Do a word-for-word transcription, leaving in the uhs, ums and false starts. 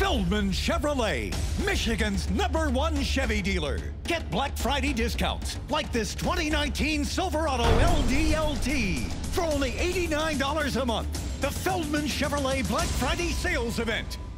Feldman Chevrolet, Michigan's number one Chevy dealer. Get Black Friday discounts like this twenty nineteen Silverado L D L T for only eighty-nine dollars a month. The Feldman Chevrolet Black Friday sales event.